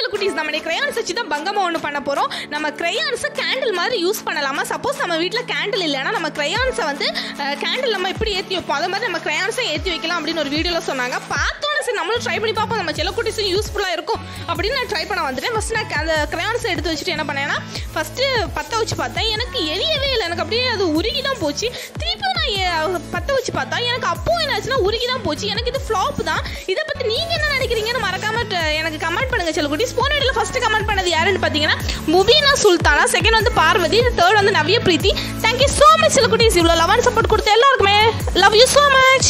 குட்டீஸ் நம்ம கிரையான்ஸ் வச்சு தான் பங்கமாக ஒன்று பண்ண போகிறோம். நம்ம கிரையான்ஸை கேண்டில் மாதிரி யூஸ் பண்ணலாமா? சப்போஸ் நம்ம வீட்டில் கேண்டில் இல்லைன்னா நம்ம கிரையான்ஸை வந்து கேண்டில் நம்ம எப்படி ஏற்றி வைப்போம், அதை மாதிரி நம்ம கிரையான்ஸை ஏற்றி வைக்கலாம் அப்படின்னு ஒரு வீடியோவில் சொன்னாங்க. பார்த்தோன்னே சரி நம்மளும் ட்ரை பண்ணி பார்ப்போம், நம்ம செல்ல குட்டீஸும் யூஸ்ஃபுல்லாக இருக்கும் அப்படின்னு நான் ட்ரை பண்ண வந்துட்டேன். ஃபஸ்ட் நான் அந்த கிரையான்ஸை எடுத்து வச்சுட்டு என்ன பண்ணேன்னா ஃபஸ்ட்டு பற்ற வச்சு பார்த்தேன். எனக்கு எரியவே இல்லை, எனக்கு அப்படியே அது உருகி தான் போச்சு. திருப்பியும் நான் பற்ற வச்சு பார்த்தா எனக்கு அப்போ என்னாச்சுன்னா உருகி தான் போச்சு. எனக்கு இது ஃப்ளாப் தான். இதை பற்றி நீங்கள் என்ன நினைக்கிறீங்கன்னு மறக்காம எனக்கு கமெண்ட் பண்ணுங்க செல்ல குட்டீஸ். போன வீடியோல ஃபர்ஸ்ட் கமெண்ட் பண்ணது யாருன்னு பார்த்தீங்கன்னா முபீனா சுல்தானா, செகண்ட் வந்து பார்வதி, தேர்ட் வந்து Navya Preethi. Thank you so much செல்ல குட்டீஸ். இவ்வளோ லவ் அண்ட் சப்போர்ட் கொடுத்த எல்லாருக்குமே லவ் யூ ஸோ மச்.